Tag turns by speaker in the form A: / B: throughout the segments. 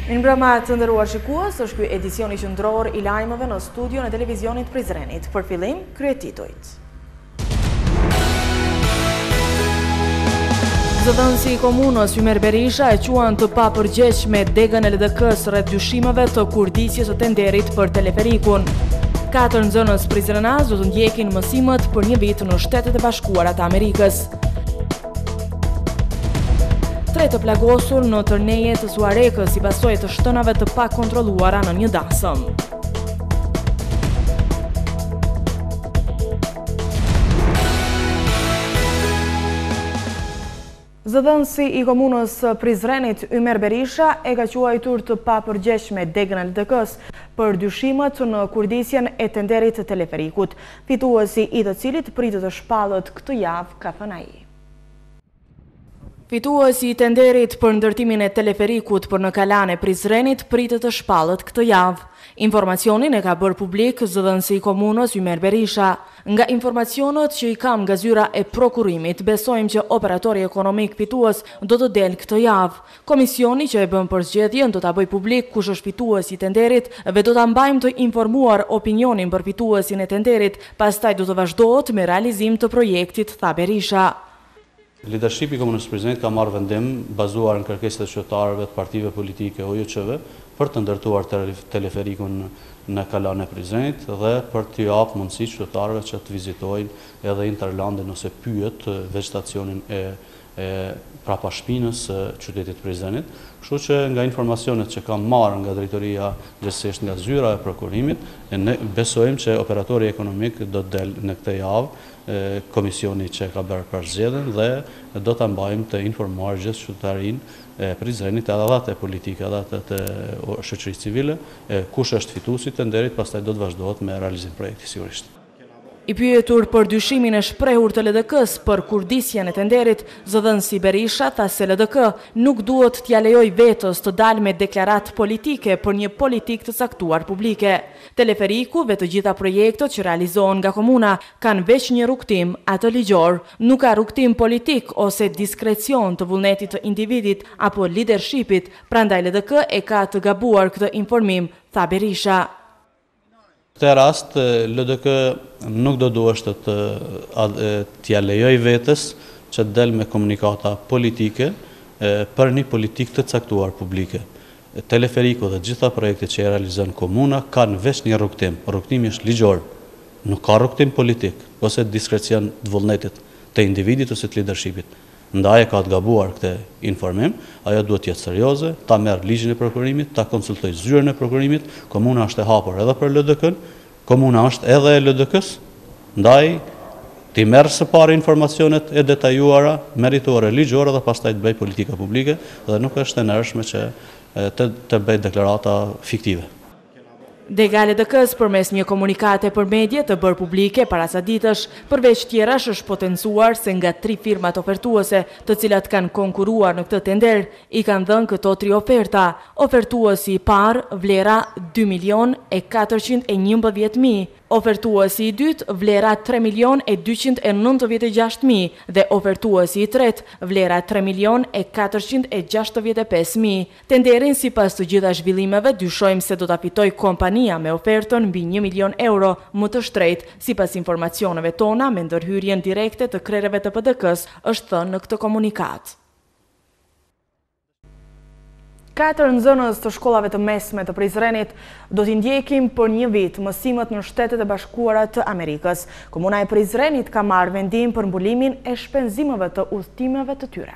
A: Mirëmbrëma të nderuar shikues, është ky edicioni qendror I lajmeve në studion e televizionit Prizrenit. Për fillim, kryetitujt. Zëdhënësi I komunës Ymer Berisha e quan të papërgjegjshme degën e LDK-s rreth dyshimeve të kurdisjes së tenderit për teleferikun. 4 nxënës prizrenaz do të ndjekin mësimet për një vit në Shtetet e Bashkuara të Amerikës. 3 të plagosur në tërneje të Suarekës si pasojë të shtënave të pakontrolluara në një dasëm. Zëdhënësi I komunës Prizrenit Ymer Berisha e ka quajtur të papërgjegjshme degën e LDK-s për dyshimet në kurdisjen e tenderit të teleferikut, fituesi I të cilit pritet të shpallët këtë javë, ka thënë ai. Fituesi I tenderit për ndërtimin e teleferikut për në kalan e Prizrenit pritet të shpallët këtë javë. Informacionin e ka bërë publik zëdhënësi I komunës Ymer Berisha. Nga informacionet që I kam nga zyra e prokurimit, besojmë që operatori ekonomik fitues do të del këtë javë. Komisioni që e bën përzgjedhjen do ta bëjë publik kush është fituesi I tenderit dhe do ta mbajmë të informuar opinionin për fituesin e tenderit, pastaj do të vazhdohet me realizim të projektit, tha Berisha.
B: Lidershipi I Komunës Prizrenit ka marrë vendim bazuar në kërkesat e qytetarëve të partive politike OJC-ve për të ndërtuar teleferikun në kalan e Prizrenit dhe për të japë mundësi qytetarëve që të vizitojnë edhe interlandin ose pyet vegetacionin e prapa shpinës së qytetit Prizrenit. Kështu që nga informacionet që kam marrë nga drejtoria gjithsesi nga zyra e prokurimit, ne besojmë që operatori ekonomik do të del në këtë javë komisioni që ka bërë përzgjedhjen dhe do ta mbajmë të informuar gjithë qytetarinë e Prizrenit, edhe ata e politike, edhe ata të shoqërisë civile, kush është fituesi I tenderit, pastaj do të vazhdohet me realizim projekti sigurisht. I pyetur
A: për dyshimin e shprehur të LDK-s për kurdisjen e tenderit, zëdhënësi Berisha tha se LDK nuk duhet t'ja lejoj vetës të dalë me deklaratë politike për një politikë të caktuar publike. Teleferiku dhe të gjitha projektet që realizohen nga komuna kanë veç një rrugtim, atë ligjor, nuk ka rrugtim politik ose diskrecion të vullnetit të individit apo leadershipit, prandaj LDK e ka të gabuar këtë informim, tha Berisha.
B: Në këtë rast, LDK nuk do duhet t'ja lejoj vetës që të del me komunikata politike për një politikë të caktuar publike. Teleferiku dhe gjitha projekte që e realizon komuna kanë veç një rrugtim. Rrugtimi është ligjor, nuk ka rrugtim politik ose diskrecion të vullnetit të individit ose të leadershipit. Ndaj e ka të gabuar këtë informim, ajo duhet jetë serioze, ta merr ligjin e prokurimit, ta konsultoj zyrën e prokurimit, komuna është e hapur edhe për LDK-n, komuna është edhe e LDK-s, ndaj ti merr së pari informacionet e detajuara, meritore, ligjore dhe pastaj të bëj politika publike dhe nuk është e ndershme që të bëj deklarata fiktive.
A: Dega e LDK-s përmes një komunikate për medje të bërë publike para sa ditësh, përveç tjerash është potencuar se nga 3 firmat ofertuese të cilat kanë konkuruar në këtë tender, I kanë dhënë këto 3 oferta. Ofertuesi I parë vlera 2.411.000, ofertuesi I dytë vlera 3.296.000 dhe ofertuesi I tretë vlera 3.465.000. Tenderin sipas të gjitha zhvillimeve dyshojmë se do ta fitojë kompania me ofertën mbi 1 milion euro më të shtrejtë, sipas informacioneve tona me ndërhyrjen direkte të krereve të PDK-s, është thënë në këtë komunikat. 4 nxënës të shkollave të mesme të Prizrenit do t'i ndjekin për një vit mësimet në Shtetet e Bashkuara të Amerikës. Komuna e Prizrenit ka marrë vendim për mbulimin e shpenzimeve të udhëtimeve të tyre.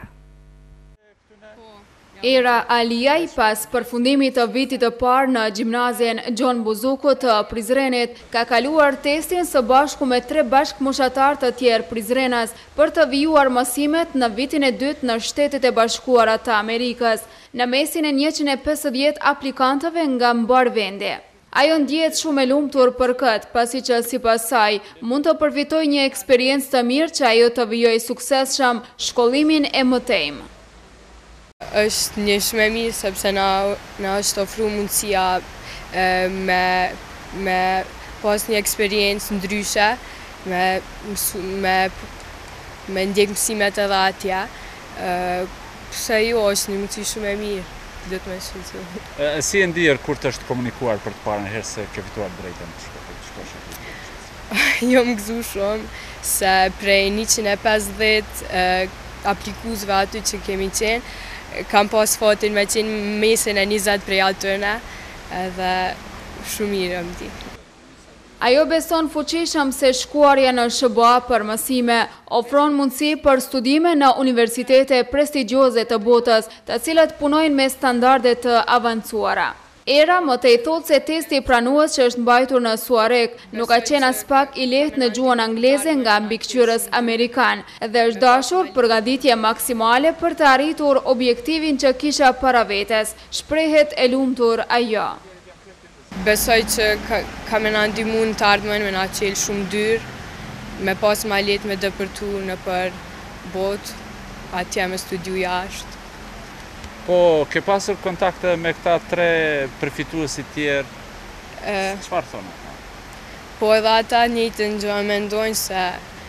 C: Era Aliaj pas përfundimit të vitit të parë në gjimnazien Gjon Buzuku të Prizrenit ka kaluar testin së bashku me 3 bashkëmoshatar të tjerë Prizrenas për të vijuar mësimet në vitin e dytë në Shtetet e Bashkuara të Amerikës, në mesin e 150 aplikantëve nga mbar vende. Ajo ndjehet shumë e lumtur për këtë, pasi që sipas saj mund të përfitojë një eksperiencë të mirë që ajo të vijojë suksesshëm shkollimin e mëtejmë.
D: Është një shumë e mirë sepse na është ofruar mundësia me pas një eksperiencë ndryshe, me ndjek mësimet edhe atje, pse jo është një mundësi shumë e mirë. do të më shqetësoj.
E: Si e ndier kur të është komunikuar për të parën herë se ke fituar drejtën të shkosh?
D: Jam gëzu shumë se prej 150 aplikuesve aty që kemi qenë, kam pas fatin me qenë mesin e 20 prej atyre edhe shumë mirë më di.
C: Ajo beson fuqishëm se shkuarja në SBA për mësime ofron mundësi për studime në universitete prestigjioze të botës, të cilat punojnë me standarde të avancuara. Era më tej thot se testi pranues që është mbajtur në Suarek nuk ka qenë as pak i lehtë në gjuhën angleze nga mbikëqyrës amerikan dhe është dashur përgatitje maksimale për të arritur objektivin që kisha para vetes, shprehet e lumtur ajo.
D: Besoj që ka me na ndihmu në të ardhmen, me na qelë shumë dyrë, me pas ma letë me dëpërtu në për botë, atje me studiu jashtë.
E: Po, ke pasur kontakte me këta 3 përfituesit tjerë? Çfarë thonë?
D: Po edhe ata njëjtën gjë mendojnë se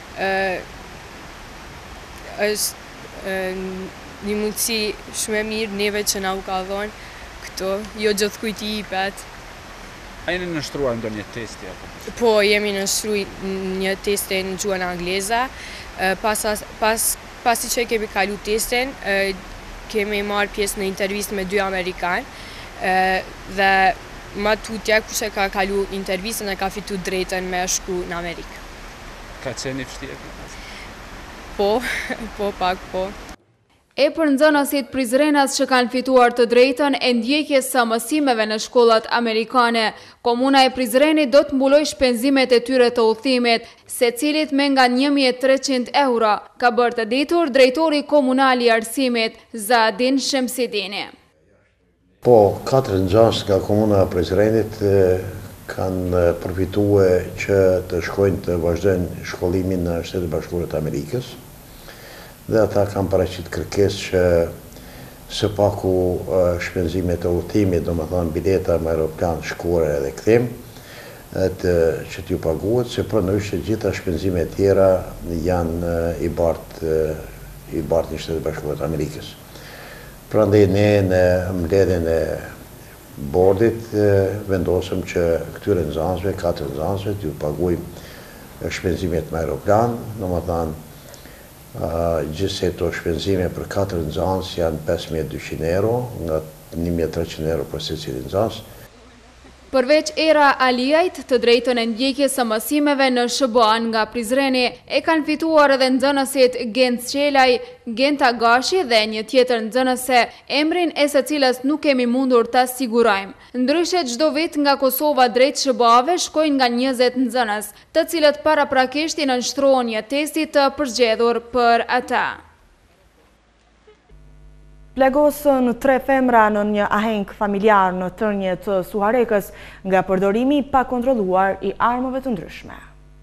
D: është një mundësi shumë e mirë neve që na u ka dhënë këto, jo gjithkujt i jepet.
E: A jeni nështruar ndonjë testi apo?
D: Po, jemi nështruar një testi në gjuhën angleze. Pasi që kemi kalu testin, kemi marrë pjesë në intervistë me 2 amerikanë dhe ma tutje kush e ka kalu intervistën e ka fitu drejtën me shku në Amerikë.
E: Ka qenë i vështirë?
D: Po, pak po.
C: E për nxënësit prizrenas që kanë fituar të drejtën e ndjekjes së mësimeve në shkollat amerikane, komuna e Prizrenit do të mbuloj shpenzimet e tyre të udhëtimit, secilit me nga 1.300 euro, ka bërë të ditur drejtori komunal i arsimit, Zadin Shemsidini.
F: Po, 4 nxënës nga komuna e Prizrenit kanë përfituar që të shkojnë të vazhdojnë shkollimin në Shtetet e Bashkuara të Amerikës. Dhe ata kanë paraqit kërkesë që së paku shpenzimet e udhëtimit, domethënë bileta me aeroplan shkuar edhe kthim, që t'ju paguhet, se prandaj që gjitha shpenzimet tjera janë i bartë në Shtetet e Bashkuara të Amerikës. Prandaj ne në mbledhjen e bordit vendosëm që këtyre nxënësve, 4 nxënësve, t'ju paguajmë shpenzimet me aeroplan, domethënë gjithse to shpenzime për 4 nxënës janë 5.200 euro, nga 1.300 euro për secili nxënës.
C: Përveç Era Aliajt, të drejtën e ndjekjes së mësimeve në SBA nga Prizreni, e kanë fituar edhe nxënësit Gent Qelaj, Gent Agashi dhe një tjetër nxënëse, emrin e së cilës nuk kemi mundur ta sigurojmë. Ndryshe çdo vit nga Kosova drejt SBA-ve shkojnë nga 20 nxënës, të cilët paraprakisht i nënshtrohen një testi të përgjedhur për ata.
A: Plagosën 3 femra në një ahenk familjar në tërnje të Suharekës nga përdorimi pa kontrolluar i armëve të ndryshme.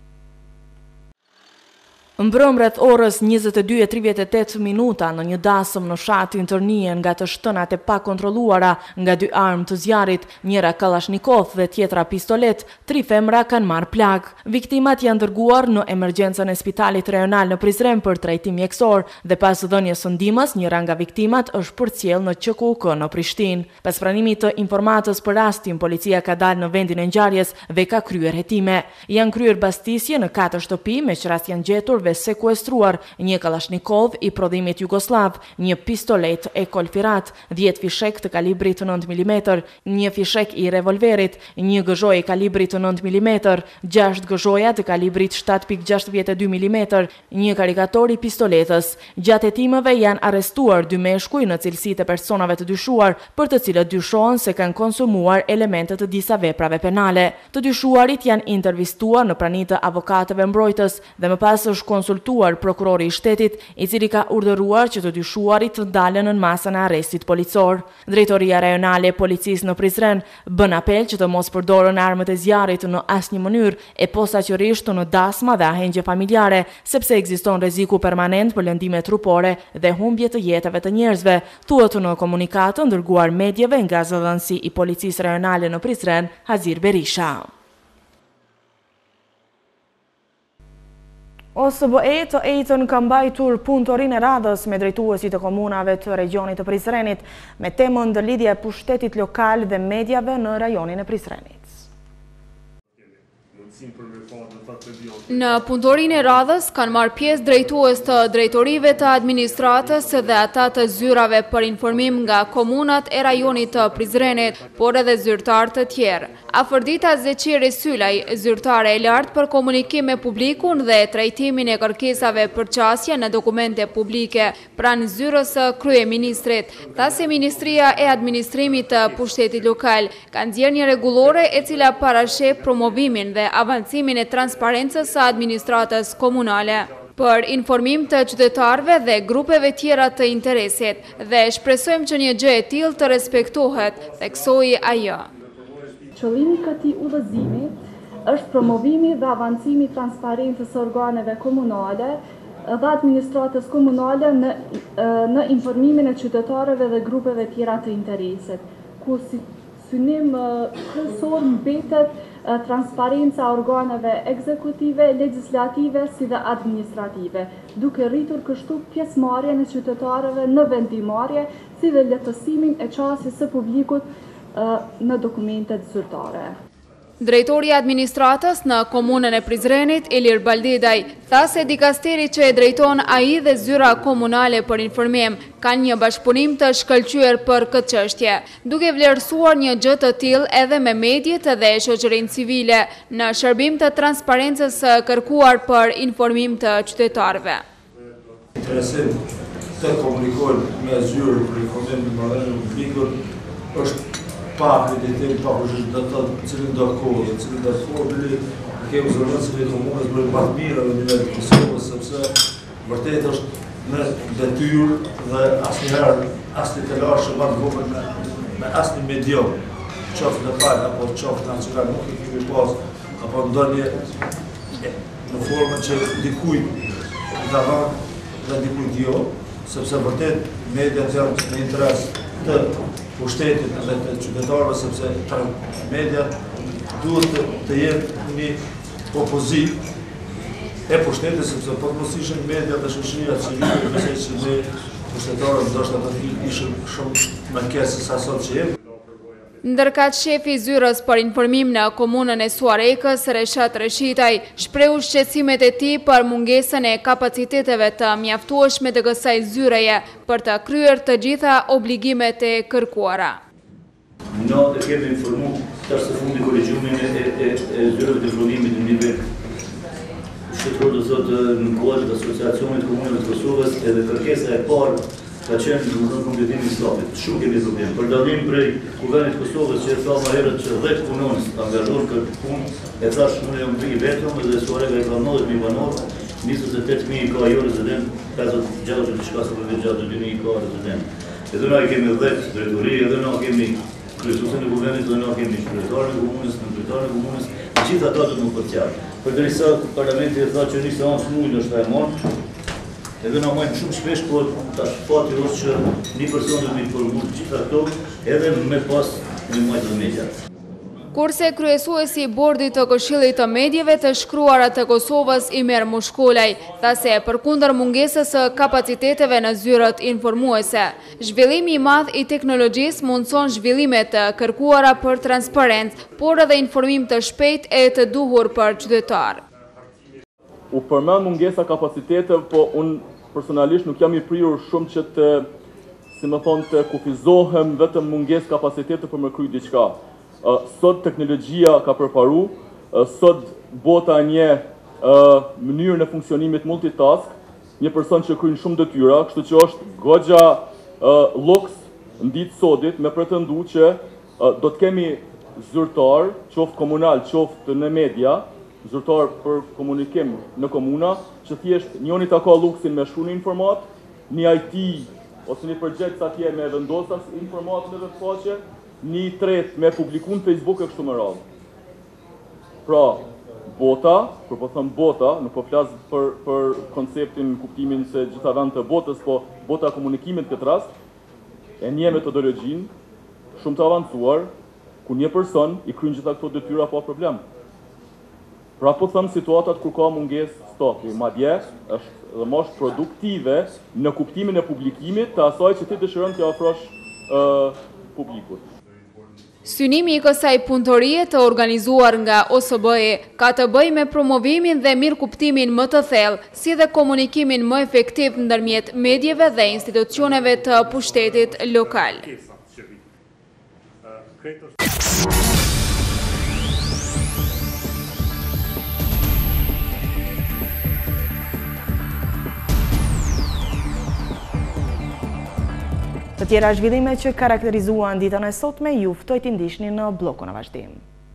A: Mbrëm rreth orës 22:38 në një dasëm në fshatin Tërnije nga të shtënat e pa kontrolluara nga 2 armë të zjarit, njëra Kalashnikov dhe tjetra pistolet, 3 femra kanë marrë plag. Viktimat janë dërguar në emergjencën e spitalit rajonal në Prizren për trajtim mjekësor dhe pas dhënies së ndihmës, njëra nga viktimat është përcjell në QKUK në Prishtinë. Pas pranimit të informatës për rastin, policia ka dalë në vendin e ngjarjes dhe ka kryer hetime. Janë kryer bastisje në 4 shtëpi me që rast janë gjetur sekuestruar një Kalashnikov i prodhimit jugoslav, një pistolet e kolfirat, 10 fishek të kalibrit 9 mm, një fishek i revolverit, një gëzhoj i kalibrit 9 mm, 6 gëzhoja të kalibrit 7.62 mm, një karikator i pistoletës. Gjatë hetimeve janë arrestuar 2 meshkuj në cilësitë e personave të dyshuar, për të cilët dyshohen se kanë konsumuar elemente të disa veprave penale. Të dyshuarit janë intervistuar në pranitë të avokatëve mbrojtës dhe më pas është konsultuar prokurori i shtetit, i cili ka urdhëruar që të dyshuarit të dalen në masën e arrestit policor. Drejtoria rajonale e policisë në Prizren bën apel që të mos përdoren armët e zjarrit në asnjë mënyrë e posaçërisht në dasma dhe ahengje familjare, sepse ekziston rreziku permanent për lëndime trupore dhe humbje të jetëve të njerëzve, thuhet në komunikatën dërguar medjeve nga zëdhënësi i policisë rajonale në Prizren, Hazir Berisha. OSBE të ejtën ka mbajtur punëtorinë e radhës me drejtuesit e komunave të regionit të Prizrenit me temën ndër lidhje pushtetit lokal dhe mediave në rajonin e Prizrenit.
C: Në punëtorinë e radhës kanë marrë pjesë drejtues të drejtorive të administratës dhe ata të zyrave për informim nga komunat e rajonit të Prizrenit, por edhe zyrtar të tjerë. Afërdita Zeqiri Sylaj, zyrtare e lartë për komunikim me publikun dhe trajtimin e kërkesave për qasje në dokumente publike, pranë zyrës së kryeministrit, tha se Ministria e Administrimit të Pushtetit Lokal ka nxjerrë një rregullore e cila parasheh promovimin dhe avancimin e transparencës së administratës komunale për informim të qytetarëve dhe grupeve tjera të interesit dhe shpresojmë që një gjë e tillë të respektohet, theksoi ajo.
G: Qëllimi i këtij udhëzimi është promovimi dhe avancimi i transparencës së organeve komunale dhe administratës komunale në informimin e qytetarëve dhe grupeve tjera të interesit, ku si synim kryesor mbetet transparenca organeve ekzekutive, legjislative si dhe administrative, duke rritur kështu pjesëmarrjen e qytetarëve në vendimarrje si dhe lehtësimin e qasjes së publikut në dokumentet zyrtare.
C: Drejtori i administratës në komunën e Prizrenit, Ilir Baldidaj, tha se dikasteri që e drejton ai dhe zyra komunale për informim kanë një bashkëpunim të shkëlqyer për këtë çështje, duke vlerësuar një gjë të tillë edhe me mediat dhe shoqërinë civile në shërbim të transparencës së kërkuar për informim të qytetarëve.
H: Interesim të komunikojnë me zyrë për informim të marrëdhënieve publike është pa akreditim, pa përgjithë dhe të cilin do kohë, cilin do kohë, kemi zërënësit e komunës bërë batë mira në nivel të Kosovës, sepse vërtet është në detyrë dhe asnjëherë asnjë të lashë batë vogël me asnjë medium, qoftë në palë apo qoftë nacional, nuk e kemi pas, apo ndonjë në formën që dikujt të dhanë dhe dikujt jo, sepse vërtet mediat janë në interes të pushtetit dhe të qytetarëve, sepse mediat duhet të jenë një opozit e pushtetit, sepse po të mos ishin mediat dhe shoqëria civile, nëse që ne pushtetarët ndoshta do të ishim shumë më keq se sa sot që jemi.
C: Ndërkëtë shefi i zyrës për informim në komunën e Suarekës, Reshat Reshitaj, shprehu shqetësimet e tij për mungesën e kapaciteteve të mjaftueshme të kësaj zyreje për të kryer të gjitha obligimet e kërkuara.
I: Ne kemi informuar tash së fundi kolegjumin e zyrave të informimit në nivel shtetëror, do thotë në kuadër të Asociacionit të Komunave të Kosovës, edhe kërkesa e parë ka qenë në kompletimi i stafit. Shumë kemi problem. Për dallim prej Kuvendit të Kosovës që e tha më herët që 10 punonës të angazhuar këtë punë, e thash unë jam i vetëm dhe Suarega ka 90.000 banorë, 28.000 ka jo rezident, 56 diçka se për 62.000 ka rezident. Edhe na kemi 10 drejtori, edhe na kemi kryesuesin e Kuvendit, edhe na kemi kryetarin e komunës, nëntërtarin e komunës, të gjithë ata do të më përqafojnë. Përderisa parlamenti e tha që një seancë muj ndoshta e marr, edhe na majmë shumë shpesh, por tash fati është që një person do të informojë të gjitha këto, edhe me pas një majtë dhe media.
C: Kurse kryesuesi i bordit të Këshillit të Medjeve të Shkruara të Kosovës, Imer Mushkolaj, tha se përkundër mungesës së kapaciteteve në zyrët informuese, zhvillimi i madh i teknologjisë mundson zhvillime të kërkuara për transparencë, por edhe informim të shpejtë e të duhur për qytetar.
J: U përmend mungesa kapaciteteve, po unë personalisht nuk jam i prirur shumë që të, si më thonë, të kufizohem vetëm mungesë kapacitete për me kryer diçka. Sot teknologjia ka përparu, sot bota një mënyrën e funksionimit multitask, një person që kryen shumë detyra, kështu që është goxha luks në ditë sodit me pretendu që do të kemi zyrtar, qoftë komunal, qoftë në media, zyrtar për komunikim në komuna, që thjesht njoni ta ka luksin me shkruan informat, një IT ose një përgjegjës atje me vendosas informat në vetfaqe, një tret me publiku në Facebook e kështu me radhë. Pra, bota, për po thëmë bota, nuk po flasë për konceptin, kuptimin se gjitha vend të botës, po bota komunikimit këtë rast, e një metodologjin shumë të avancuar, ku një person i kryen gjitha këto detyra pa problem. Pra po thëmë situatat kur ka mungesë stoki, madje është dhe më është produktive në kuptimin e publikimit të asaj që ti dëshiron t'i ofrosh publikut.
C: Synimi i kësaj punëtorie të organizuar nga OSBE ka të bëjë me promovimin dhe mirëkuptimin më të thellë, si dhe komunikimin më efektiv ndërmjet medjeve dhe institucioneve të pushtetit lokal.
A: Të tjera zhvillime që karakterizuan ditën e sotme ju ftoj t'i ndiqni në bllokun e vazhdim.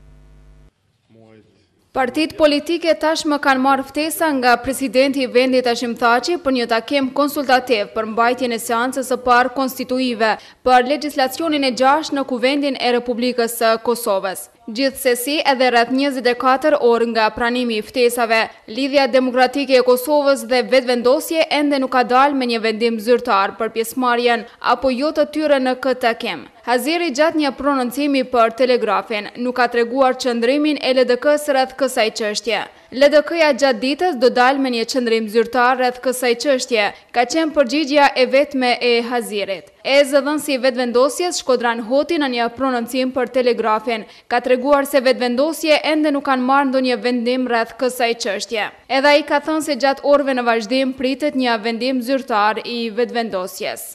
C: Partitë politike tashmë kanë marrë ftesa nga presidenti i vendit Hashim Thaçi për një takim konsultativ për mbajtjen e seancës së parë konstituive për legjislacionin e 6 në Kuvendin e Republikës së Kosovës. Gjithsesi, edhe rreth 24 orë nga pranimi i ftesave, Lidhja Demokratike e Kosovës dhe Vetëvendosje ende nuk ka dalë me një vendim zyrtar për pjesëmarrjen apo jo të tyre në këtë takim. Haziri gjatë një prononcimi për Telegrafin nuk ka treguar qëndrimin e LDK-s rreth kësaj çështje. LDK-ja gjatë ditës do dalë me një qëndrim zyrtar rreth kësaj çështje, ka qenë përgjigjja e vetme e Hazirit. Zëdhënësi i Vetëvendosjes Shkodran Hoti në një prononcim për Telegrafin ka treguar se Vetëvendosje ende nuk kanë marrë ndonjë vendim rreth kësaj çështje. Edhe ai ka thënë se gjatë orëve në vazhdim pritet një vendim zyrtar i Vetëvendosjes.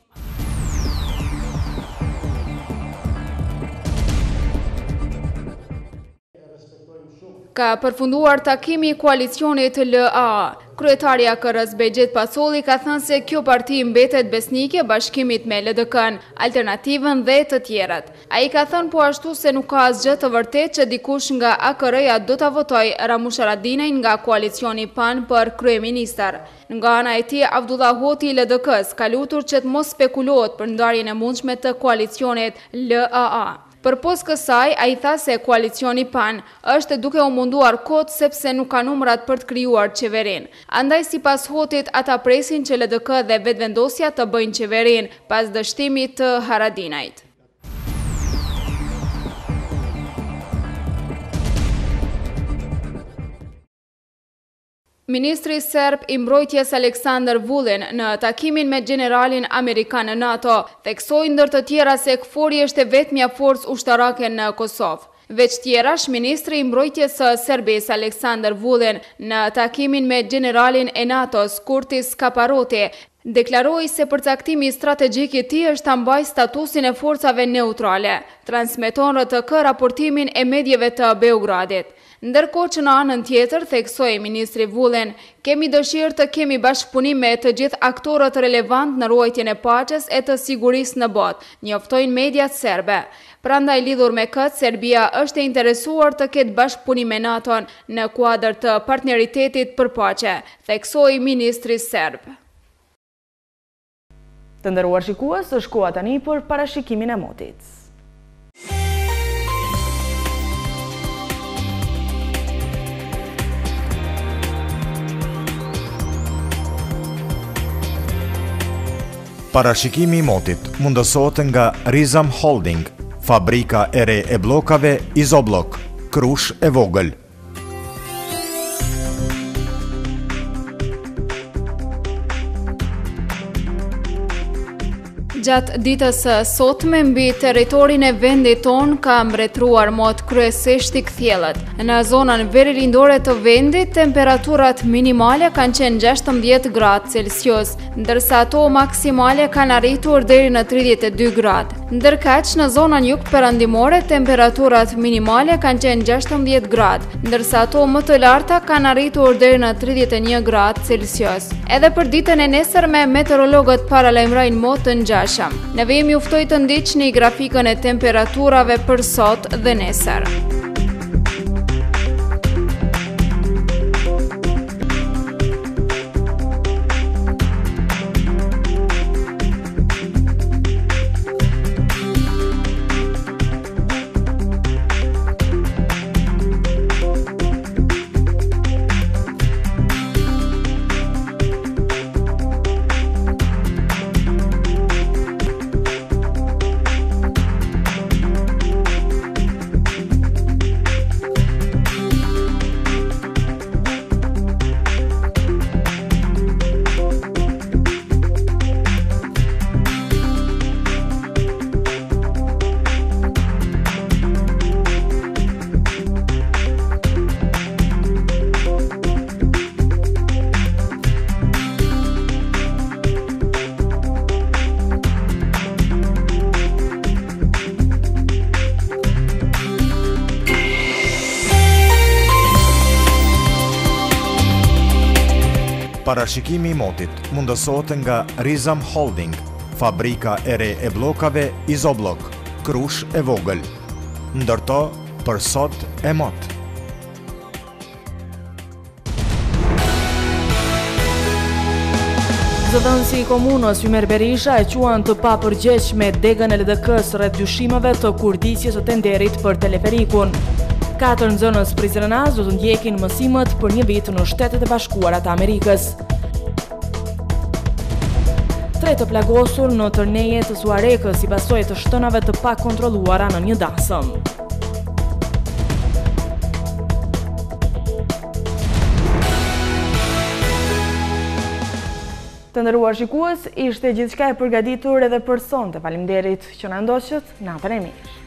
C: Ka përfunduar takimi i koalicionit LAA. Kryetaria KR-s Bexhet Pasolli ka thënë se kjo parti mbetet besnike bashkimit me LDK-n, Alternativën dhe të tjerat. Ai ka thënë po ashtu se nuk ka asgjë të vërtetë që dikush nga AKR-ja do ta votojë Ramush Haradinajin nga koalicioni PAN për kryeministër. Nga ana e tij, Abdullah Hoti i LDK-s ka lutur që të mos spekulohet për ndarjen e mundshme të koalicionit LAA. Përpos kësaj, ai tha se koalicioni PAN është duke u munduar kot sepse nuk ka numrat për të krijuar qeverinë. Andaj sipas Hotit, ata presin që LDK dhe Vetëvendosja të bëjnë qeverinë pas dështimit të Haradinajit. Ministri Serb i Mbrojtjes Aleksandar Vulin në takimin me generalin Amerikan në NATO theksoi ndër të tjera se KFOR-i është vetmja forcë ushtarake në Kosovë. Veç tjerash, ministri i Mbrojtjes së Serbisë Aleksandar Vulin në takimin me generalin e NATO-s Kurtis Kaparoti deklaroi se përcaktimi strategjik i tij është ta mbajë statusin e forcave neutrale. Transmeton RTK raportimin e medjeve të Beogradit. Ndërkohë që në anën tjetër, theksoi ministri Vulin, kemi dëshirë të kemi bashkëpunim me të gjithë aktorët relevant në ruajtjen e paqes e të sigurisë në botë, njoftojnë mediat serbe. Prandaj lidhur me këtë, Serbia është e interesuar të ketë bashkëpunim me NATO-n në kuadër të partneritetit për paqe, theksoi ministri serb.
A: Të nderuar shikues, është koha tani për parashikimin e motit.
K: Parashikimi i motit mundësohet nga Rizam Holding, fabrika e re e bllokave Izoblok, Krush e vogël.
C: Gjatë ditës së sotme mbi territorin e vendit ton ka mbretëruar mot kryesisht i kthjellët. Në zonën verilindore të vendit, temperaturat minimale kanë qenë 16 gradë Celsius, ndërsa ato maksimale kanë arritur deri në 32 gradë. Ndërkaq në zonën jugperëndimore, temperaturat minimale kanë qenë 16 gradë, ndërsa ato më të larta kanë arritur deri në 31 gradë Celsius. Edhe për ditën e nesërme, meteorologët paralajmërojnë mot të ngjashëm. Neve jemi uftoj të ndiqni grafikën e temperaturave për sot dhe nesër.
K: Parashikimi i motit mundësohet nga Rizam Holding, fabrika e re e bllokave Izoblok, Krush e vogël. Ndërto, për sot e mot.
A: Zëdhënësi i komunës Ymer Berisha e quan të papërgjegjshme degën e LDK-s rreth dyshimeve të kurdisjes së tenderit për teleferikun. 4 nxënës prizrenaz do të ndjekin mësimet për një vit në Shtetet e Bashkuara të Amerikës. 3 të plagosur në tërneje të Suarekës si pasojë të shtënave të pakontrolluara në një dasëm. Të nderuar shikues, ishte gjithçka e përgatitur edhe për sonte. Faleminderit që na ndoqët. Natën e mirë.